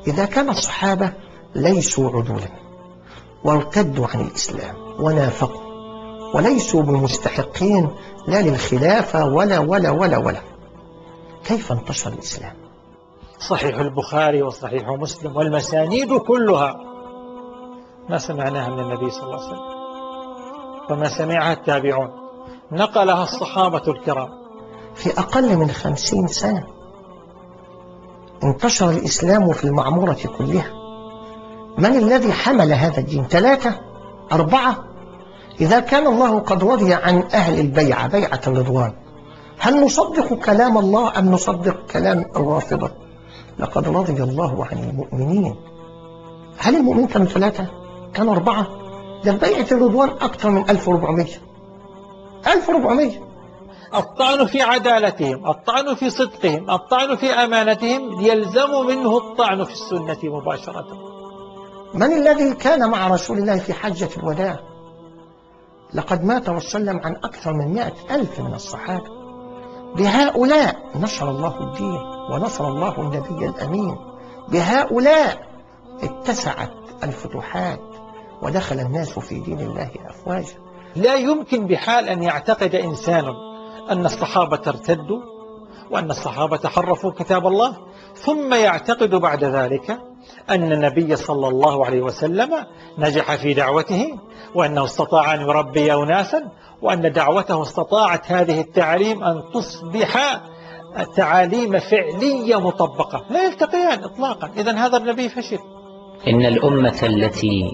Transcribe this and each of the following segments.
إذا كان الصحابة ليسوا عدولا وارتدوا عن الإسلام ونافقوا وليسوا بمستحقين لا للخلافة ولا كيف انتشر الإسلام؟ صحيح البخاري وصحيح مسلم والمسانيد كلها ما سمعناها من النبي صلى الله عليه وسلم، وما سمعها التابعون، نقلها الصحابة الكرام. في أقل من 50 سنة انتشر الإسلام في المعمورة كلها. من الذي حمل هذا الدين؟ 3 4؟ إذا كان الله قد رضي عن أهل البيعة بيعة الرضوان، هل نصدق كلام الله أم نصدق كلام الرافضة؟ لقد رضي الله عن المؤمنين. هل المؤمنين كانوا 3؟ كانوا 4؟ ده بيعة الرضوان أكثر من 1400. الطعن في عدالتهم، الطعن في صدقهم، الطعن في أمانتهم يلزم منه الطعن في السنة مباشرة. من الذي كان مع رسول الله في حجة الوداع؟ لقد مات وسلم عن أكثر من 100,000 من الصحابة. بهؤلاء نشر الله الدين ونصر الله النبي الأمين. بهؤلاء اتسعت الفتوحات ودخل الناس في دين الله أفواجا. لا يمكن بحال أن يعتقد إنسان أن الصحابة ارتدوا وأن الصحابة حرفوا كتاب الله ثم يعتقد بعد ذلك أن النبي صلى الله عليه وسلم نجح في دعوته، وأنه استطاع أن يربي أناسا، وأن دعوته استطاعت هذه التعاليم أن تصبح تعاليم فعلية مطبقة. لا يلتقيان إطلاقا. إذن هذا النبي فشل. إن الأمة التي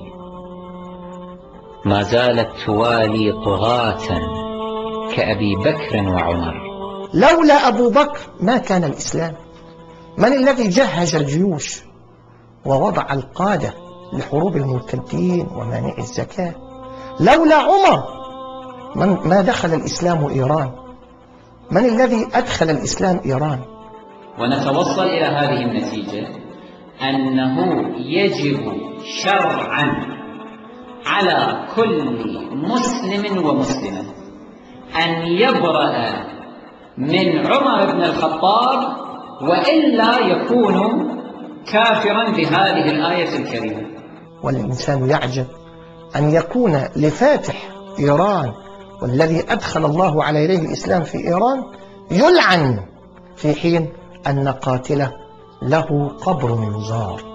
ما زالت توالي طغاة كأبي بكر وعمر، لولا أبو بكر ما كان الإسلام. من الذي جهز الجيوش ووضع القادة لحروب المرتدين ومانع الزكاة؟ لولا عمر ما دخل الإسلام إيران. من الذي أدخل الإسلام إيران؟ ونتوصل إلى هذه النتيجة أنه يجب شرعا على كل مسلم ومسلمة أن يبرأ من عمر بن الخطاب، وإلا يكون كافرا بهذه الآية الكريمة. والإنسان يعجب أن يكون لفاتح إيران والذي أدخل الله على يديه الإسلام في إيران يلعن، في حين أن قاتله له قبر يزار.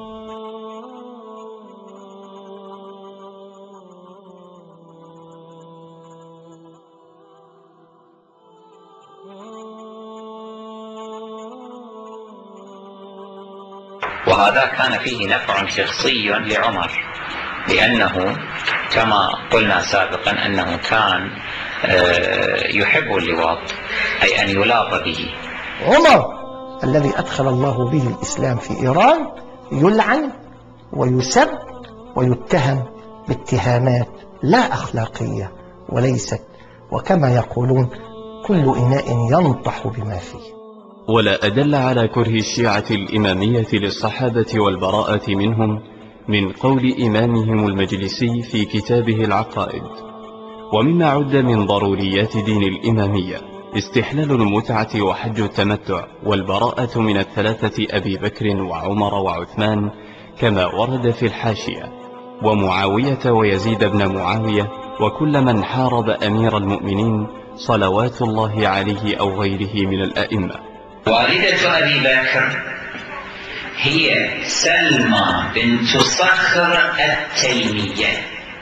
وهذا كان فيه نفع شخصي لعمر، لأنه كما قلنا سابقا أنه كان يحب اللواط، أي أن يلاط به. عمر الذي أدخل الله به الإسلام في إيران يلعن ويسب ويتهم باتهامات لا أخلاقية وليست، وكما يقولون كل إناء ينطح بما فيه. ولا أدل على كره الشيعة الإمامية للصحابة والبراءة منهم من قول إمامهم المجلسي في كتابه العقائد. ومما عد من ضروريات دين الإمامية استحلال المتعة وحج التمتع والبراءة من الثلاثة أبي بكر وعمر وعثمان كما ورد في الحاشية، ومعاوية ويزيد بن معاوية وكل من حارب أمير المؤمنين صلوات الله عليه أو غيره من الأئمة. والدة أبي بكر هي سلمى بنت صخر التيمية،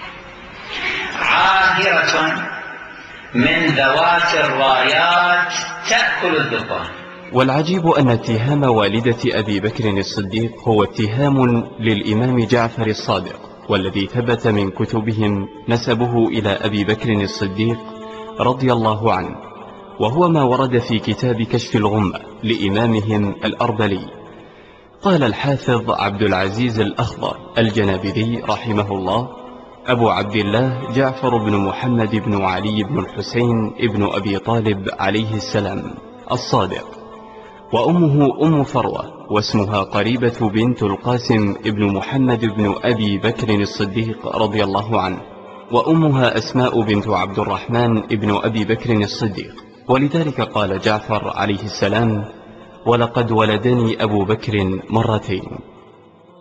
عاهرة من ذوات الرايات تأكل الذبان. والعجيب أن اتهام والدة أبي بكر الصديق هو اتهام للإمام جعفر الصادق، والذي ثبت من كتبهم نسبه إلى أبي بكر الصديق رضي الله عنه، وهو ما ورد في كتاب كشف الغمة لإمامهم الأربلي. قال الحافظ عبد العزيز الأخضر الجنابذي رحمه الله: أبو عبد الله جعفر بن محمد بن علي بن الحسين بن أبي طالب عليه السلام الصادق، وأمه أم فروة، واسمها قريبة بنت القاسم بن محمد بن أبي بكر الصديق رضي الله عنه، وأمها أسماء بنت عبد الرحمن بن أبي بكر الصديق. ولذلك قال جعفر عليه السلام: ولقد ولدني أبو بكر مرتين.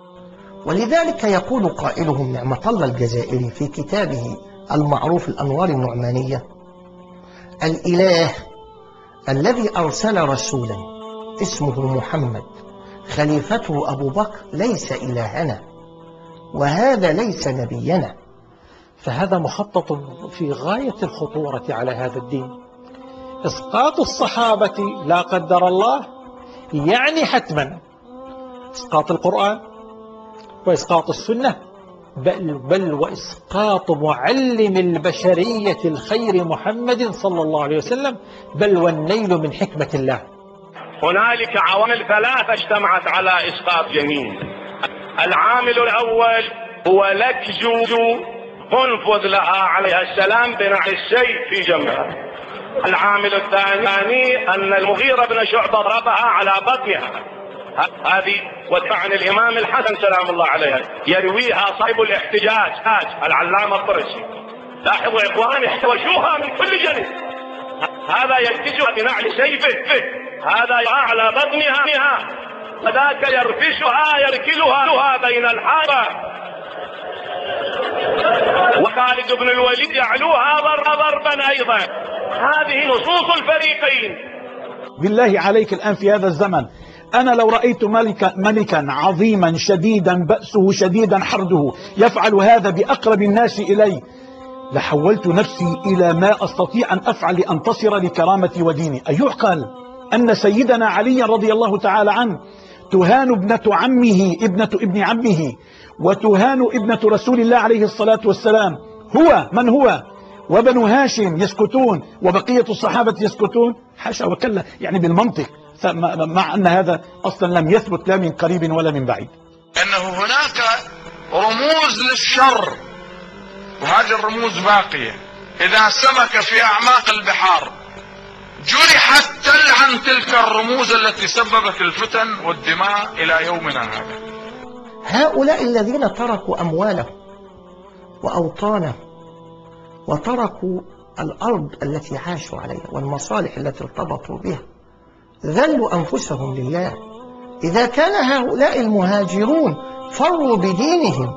ولذلك يقول قائلهم نعمة الله الجزائري في كتابه المعروف الأنوار النعمانية: الإله الذي أرسل رسولا اسمه محمد خليفته أبو بكر ليس إلهنا، وهذا ليس نبينا. فهذا مخطط في غاية الخطورة على هذا الدين. إسقاط الصحابة لا قدر الله يعني حتما إسقاط القرآن وإسقاط السنة، بل وإسقاط معلم البشرية الخير محمد صلى الله عليه وسلم، بل والنيل من حكمة الله. هنالك عوامل ثلاثة اجتمعت على إسقاط جنين. العامل الأول هو لكج انفذ لها عليها السلام بنعل السيف في جنبها. العامل الثاني أن المغيرة بن شعبة ضربها على بطنها، هذه وتعني الإمام الحسن سلام الله عليه يرويها صاحب الاحتجاج العلامة الطرسي. لاحظوا يا إخواني، احتوشوها من كل جانب، هذا يلتجها بنعل سيفه، هذا على بطنها، وذاك يرفشها يركلها بين الحارة، وخالد بن الوليد يعلوها ضربا أيضا. هذه نصوص الفريقين. بالله عليك الآن في هذا الزمن، أنا لو رأيت ملكا عظيما شديدا بأسه شديدا حرده يفعل هذا بأقرب الناس إلي، لحولت نفسي إلى ما أستطيع أن أفعل لأنتصر لكرامتي وديني. أيعقل أن سيدنا علي رضي الله تعالى عنه تهان ابنة عمه ابنة ابن عمه، وتهان ابنة رسول الله عليه الصلاة والسلام، هو من هو وبنو هاشم يسكتون وبقية الصحابة يسكتون؟ حاشا وكلا، يعني بالمنطق، مع أن هذا أصلا لم يثبت لا من قريب ولا من بعيد. أنه هناك رموز للشر، وهذه الرموز باقية. إذا سمك في أعماق البحار جرحت تلعن تلك الرموز التي سببت الفتن والدماء إلى يومنا هذا. هؤلاء الذين تركوا أموالهم وأوطانهم وتركوا الأرض التي عاشوا عليها والمصالح التي ارتبطوا بها، ذلوا أنفسهم لله. إذا كان هؤلاء المهاجرون فروا بدينهم،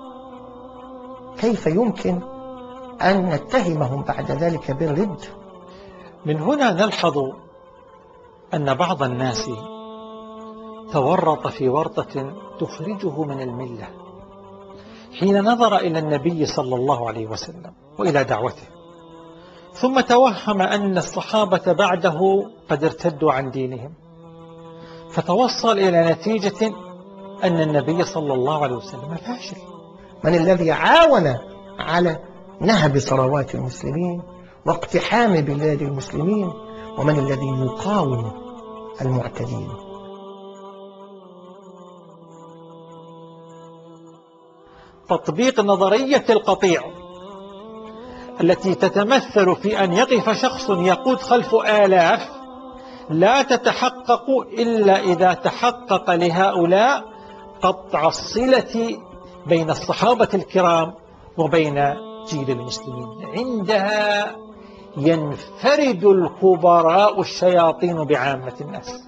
كيف يمكن أن نتهمهم بعد ذلك بالرد؟ من هنا نلحظ أن بعض الناس تورط في ورطة تخرجه من الملة حين نظر إلى النبي صلى الله عليه وسلم وإلى دعوته، ثم توهم أن الصحابة بعده قد ارتدوا عن دينهم، فتوصل إلى نتيجة أن النبي صلى الله عليه وسلم فاشل. من الذي عاون على نهب ثروات المسلمين واقتحام بلاد المسلمين؟ ومن الذي يقاوم المعتدين؟ تطبيق نظرية القطيع التي تتمثل في أن يقف شخص يقود خلف آلاف لا تتحقق إلا إذا تحقق لهؤلاء قطع الصلة بين الصحابة الكرام وبين جيل المسلمين. عندها ينفرد الكبراء الشياطين بعامة الناس.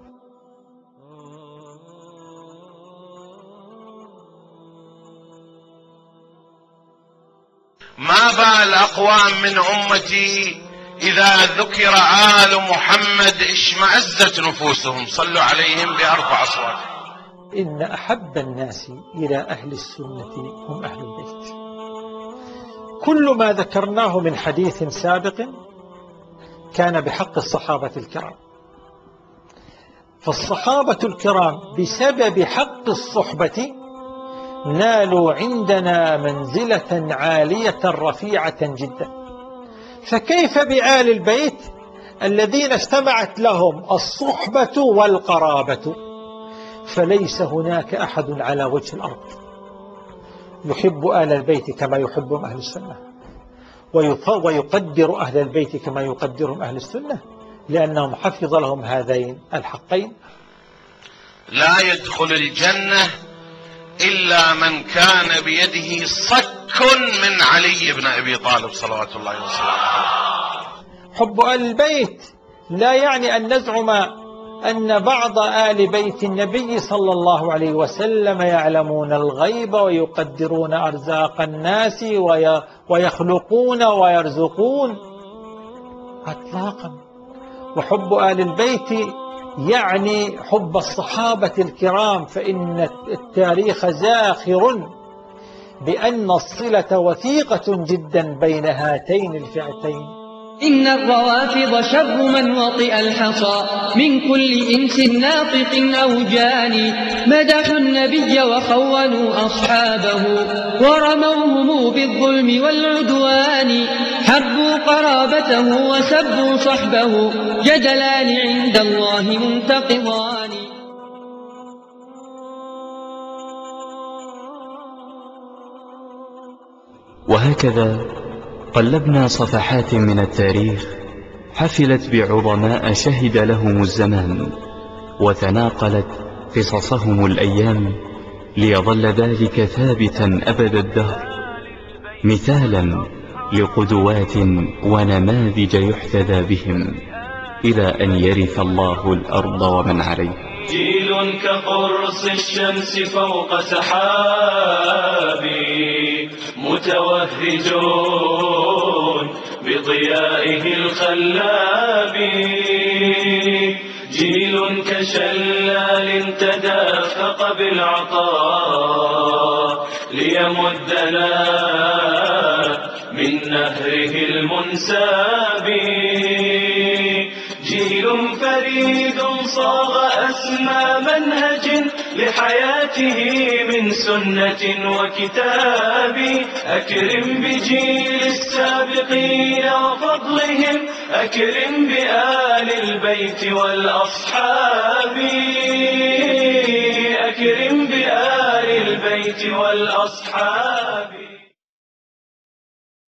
ما بال أقوام من أمتي إذا ذكر آل محمد اشمأزت نفوسهم، صلوا عليهم بأرفع أصوات. إن أحب الناس إلى أهل السنة هم أهل البيت. كل ما ذكرناه من حديث سابق كان بحق الصحابة الكرام، فالصحابة الكرام بسبب حق الصحبة نالوا عندنا منزلة عالية رفيعة جدا. فكيف بآل البيت الذين اجتمعت لهم الصحبة والقرابة؟ فليس هناك أحد على وجه الأرض يحب آل البيت كما يحبهم أهل السنة، ويقدر أهل البيت كما يقدرهم أهل السنة، لأنهم حفظ لهم هذين الحقين. لا يدخل الجنة إلا من كان بيده صك من علي بن أبي طالب صلوات الله وسلامه عليه. حب آل البيت لا يعني أن نزعم أن بعض آل بيت النبي صلى الله عليه وسلم يعلمون الغيب ويقدرون أرزاق الناس ويخلقون ويرزقون إطلاقا. وحب آل البيت يعني حب الصحابة الكرام، فإن التاريخ زاخر بأن الصلة وثيقة جدا بين هاتين الفئتين. إن الروافض شر من وطئ الحصى من كل إنس ناطق أو جاني، مدحوا النبي وخونوا أصحابه ورموهم بالظلم والعدوان، حبوا قرابته وسبوا صحبه، جدلان عند الله منتقضان. وهكذا قلبنا صفحات من التاريخ حفلت بعظماء شهد لهم الزمان، وتناقلت قصصهم الأيام، ليظل ذلك ثابتا أبد الدهر، مثالا لقدوات ونماذج يحتذى بهم إلى أن يرث الله الأرض ومن عليها. جيل كقرص الشمس فوق سحاب، متوهجون بضيائه الخلاب، جيل كشلال تدافق بالعطاء ليمدنا من نهره المنساب، جيل فريد صاغ أسمى منهج لحياته من سنة وكتاب، أكرم بجيل السابقين وفضلهم، أكرم بآل البيت والأصحاب، أكرم بآل البيت والأصحاب.